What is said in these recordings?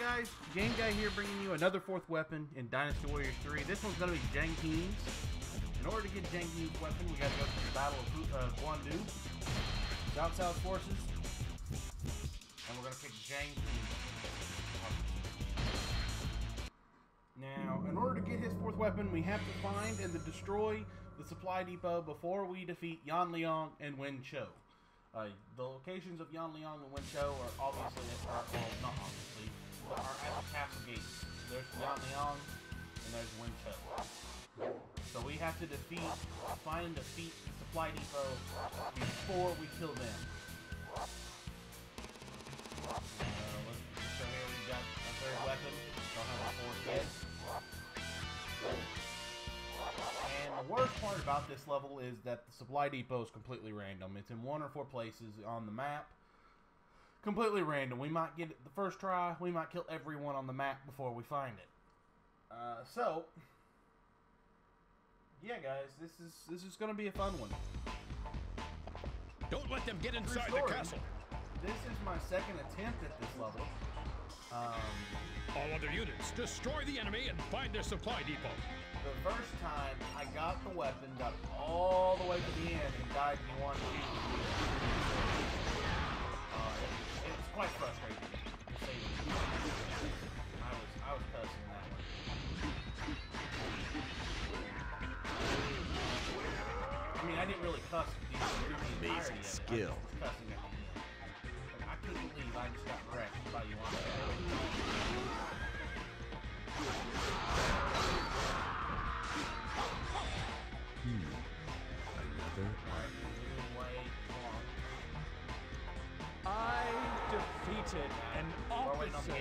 guys, Game Guy here bringing you another fourth weapon in Dynasty Warriors 3. This one's going to be Zhang. In order to get Zhang's weapon, we got to go to the Battle of Guan, Zhao Cao's forces, and we're going to pick Zhang. Now, in order to get his fourth weapon, we have to find and to destroy the supply depot before we defeat Liang and Chou. The locations of Liang and Chou are obviously, well, not obviously, but are at the castle gates. There's Liang and there's Chou. So we have to find and defeat the supply depot before we kill them. So here we've got a third weapon. Don't have our fourth yet. And the worst part about this level is that the supply depot is completely random. It's in 1 or 4 places on the map. Completely random. We might get it the first try. We might kill everyone on the map before we find it. So, yeah, guys, this is going to be a fun one. Don't let them get inside the castle. This is my second attempt at this level. All other units, destroy the enemy and find their supply depot. The first time, I got the weapon, got all the way to the end, and died in one shoot. It was quite frustrating, to say the least. I was cussing that one. I mean, I didn't really cuss the entirety of it. Skill. I was cussing at the end. Like, I couldn't believe I just got wrecked by Yuan. I defeated an officer.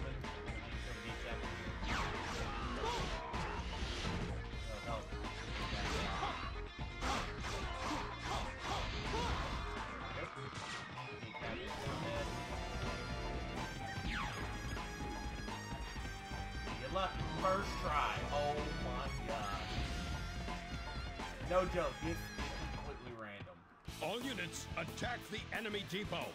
Good luck, first try. Oh my god. No joke, this is completely random. All units, attack the enemy depot.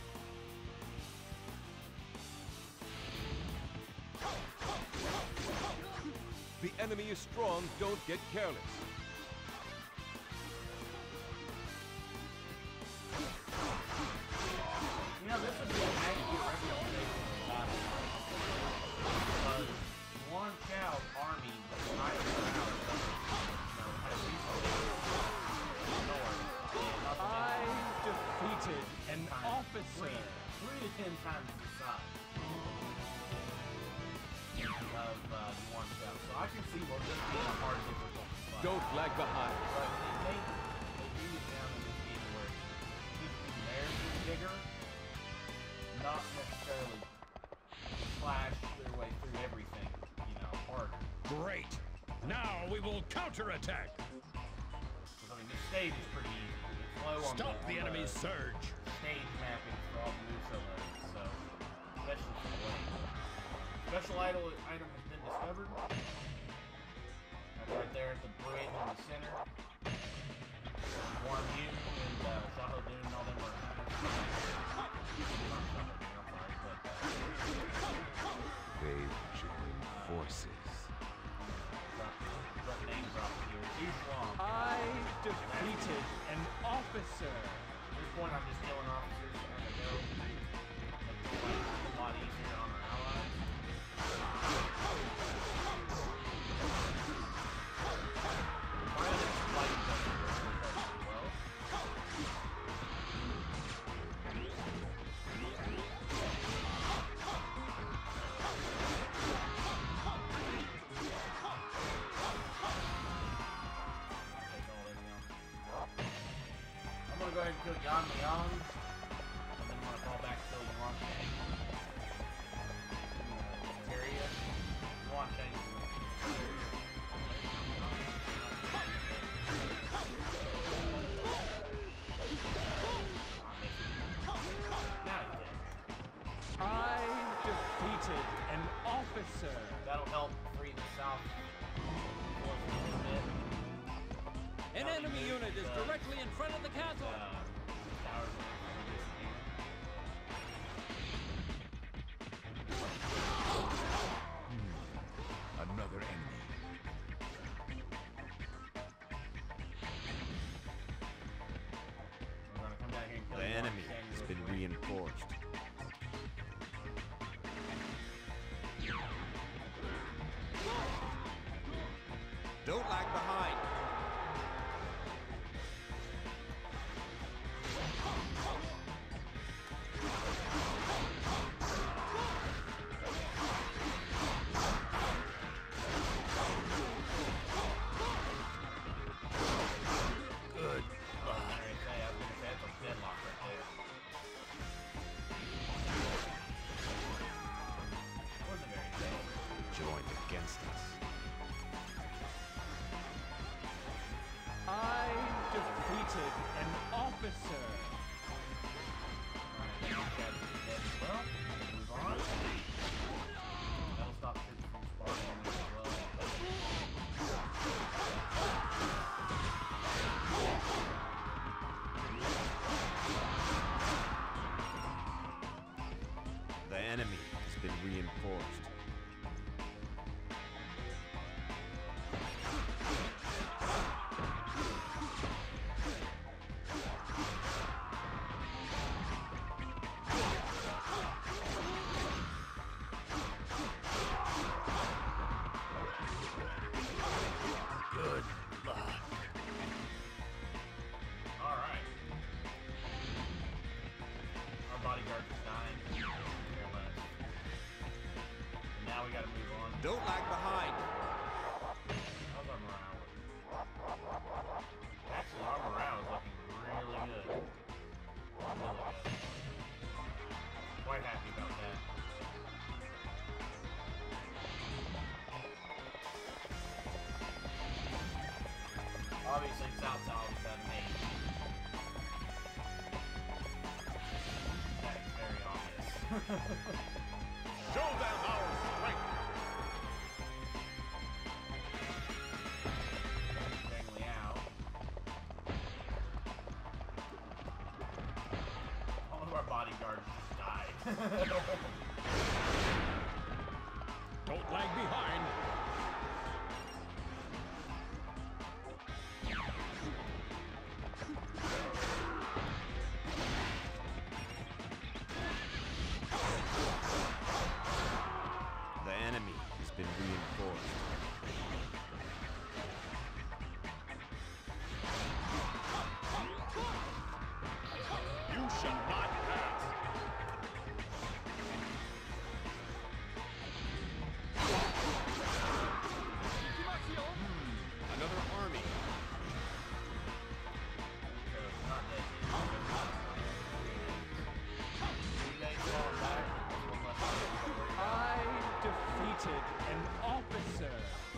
The enemy is strong, don't get careless. You know, this would be an accurate representation of the battle. Because Guan Chao's army was not I defeated an officer. 3 to 10 times the size of Guan Chao. So I can see what this being a hard difficult fight. Don't lag behind. But they do it down in this game where theirs is bigger, not necessarily slash their way through everything, you know, harder. Great. Now we will counterattack. Because I mean, this stage is pretty easy. It's slow on Stop the enemy's surge. Stage mapping for all the moves so especially for the lane. Special item has been discovered. That's right there at the bridge in the center. Warm Yu and Shaho Dun and all them are. They've joined forces. I defeated an officer. At this point, I'm just killing officers on the go. It's a lot easier on our allies. I'm gonna go ahead and kill Liang, and then I'm gonna fall back and kill Yuan Shang. Area. Yuan Shang. I defeated an officer. That'll help free the south force a little bit. An enemy unit is directly in front of the castle. reinforced. Don't lag behind. Good. Joined against us. I defeated an officer. Well, move on. That'll stop troops from spawning as well. The enemy has been reinforced. Good luck. Alright. Our bodyguard is dying. Here less. And now we gotta move on. Don't lag behind. How's our morale? Actually, our morale is looking really good. Really good. Quite happy about that. Obviously, South's always had an 8. That is very obvious. Show them our strength. Zhang Liang. All of our bodyguards just died. Don't lag behind. The enemy has been reinforced. You shall not pass. Another army. So it's not dead yet. You guys falling back. One less to worry about. I defeated an officer.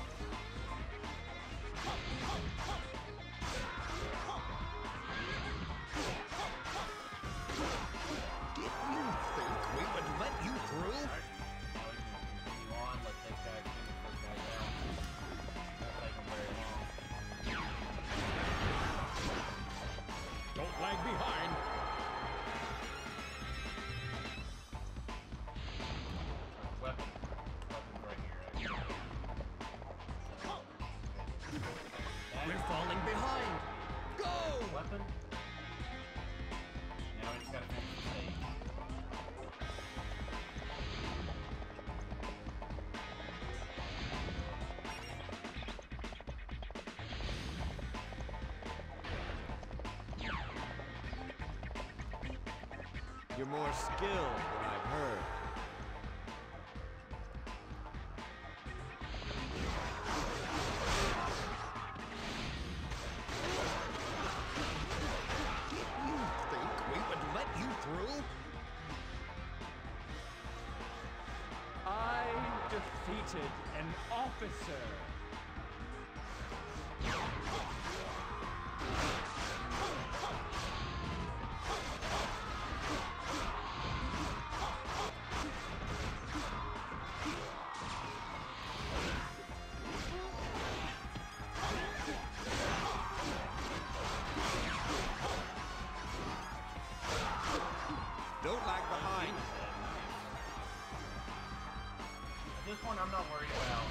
Did you think we would let you through? Now we can continue on. Let this guy finish those guys out. Won't take them very long. Don't lag behind. Weapons right here. We're falling behind. Go! Weapon. Now we just gotta finish the stage. You're more skilled than I've heard. Did you think we would let you through? I defeated an officer. Don't lag behind. At this point, I'm not worried about.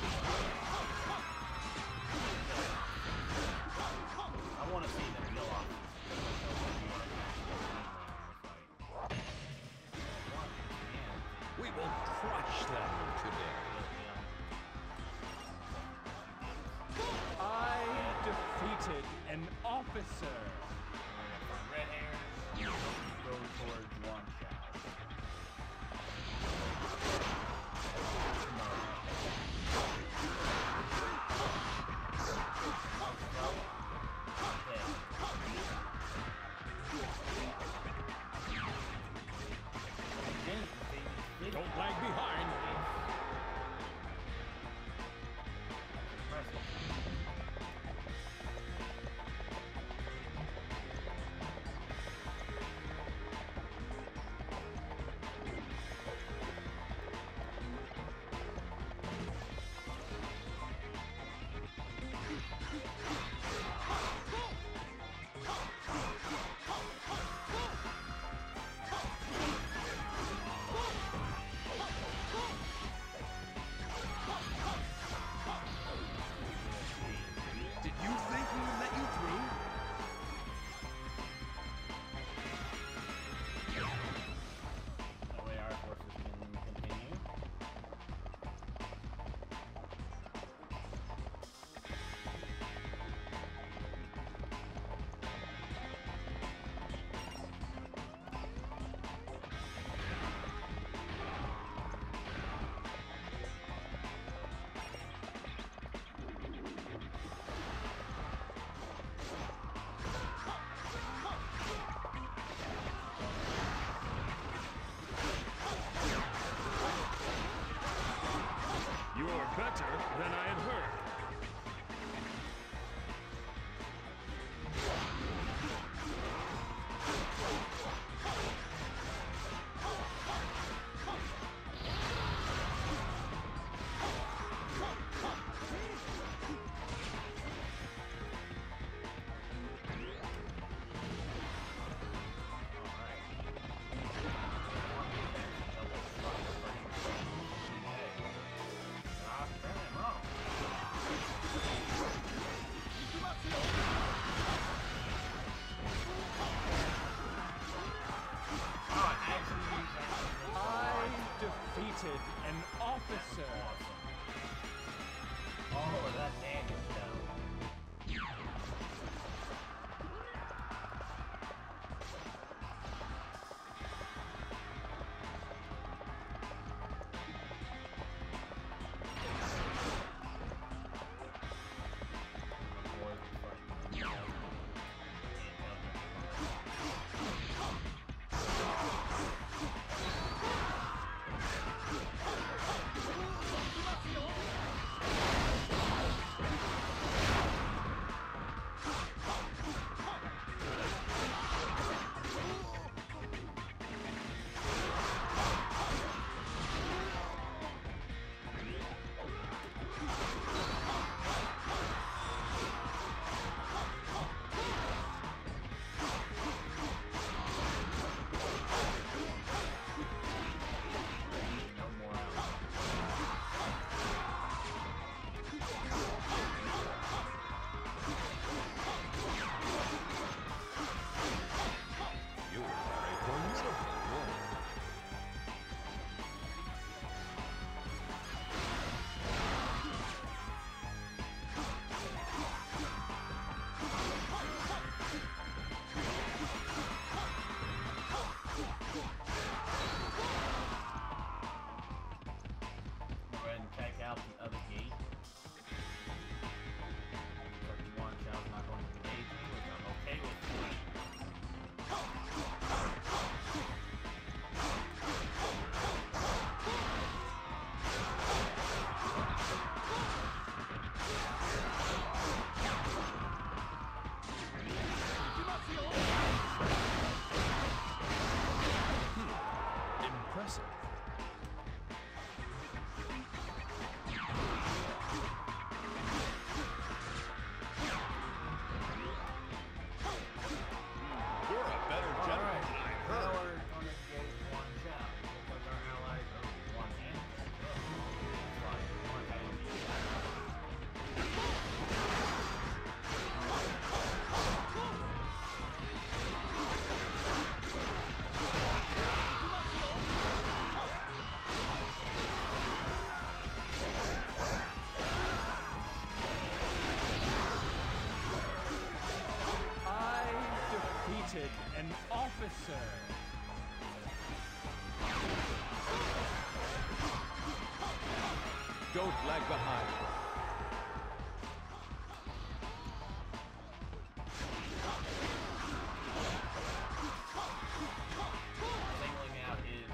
I want to see them kill off. officer. Red hair. Go towards Guan Chou. Don't lag behind. Better than I had heard. An officer. Oh, that Daniel down. officer. Don't lag behind. Singling out his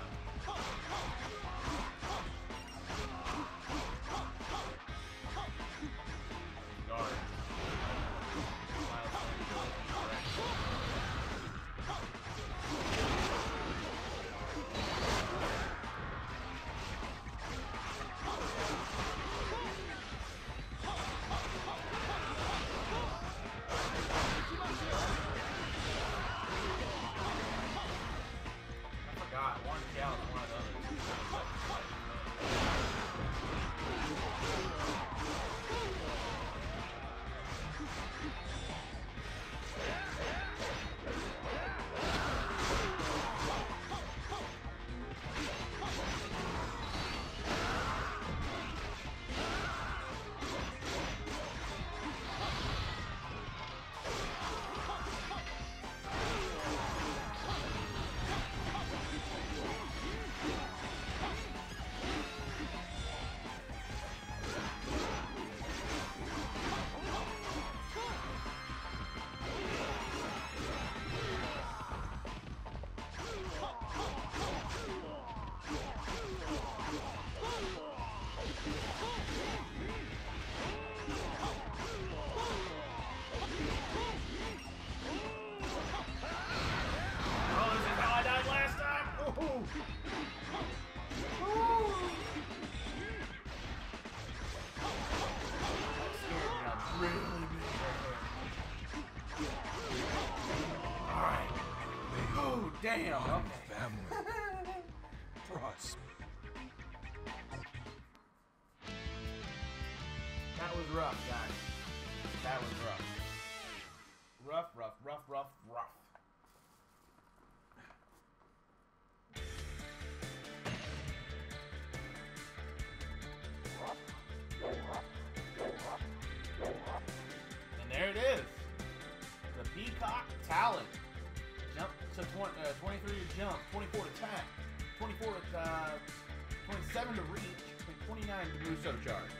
guard. One cow is one of those. Damn, okay. Family. Trust. That was rough, guys. That was rough. Rough. And there it is. The Peacock Talon. Jump to 23 to jump, 24 to attack, 24 to 27 to reach, and 29 to Muso charge.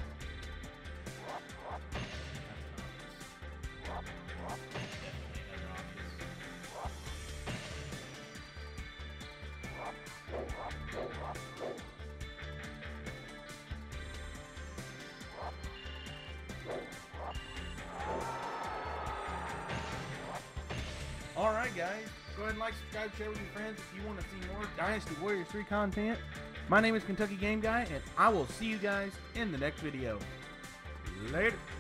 Alright guys, go ahead and like, subscribe, share with your friends if you want to see more Dynasty Warriors 3 content. My name is Kentucky Game Guy, and I will see you guys in the next video. Later.